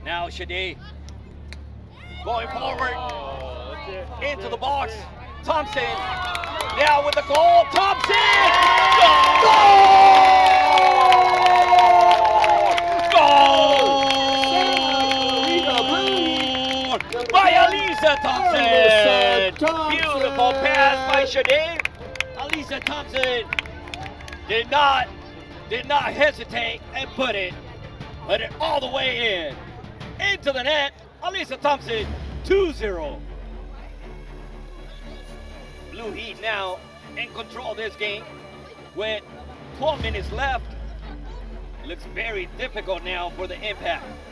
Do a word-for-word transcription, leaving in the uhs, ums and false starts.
Now Sade going forward Oh, that's it. That's into it. the box. That's it. Thompson now with the goal. Thompson! Goal! Goal! By Alyssa Thompson! Beautiful pass by Sade. Alyssa Thompson did not, did not hesitate and put it, put it all the way in. Into the net. Alyssa Thompson, two zero. Blue Heat now in control of this game with twelve minutes left. Looks very difficult now for the Impact.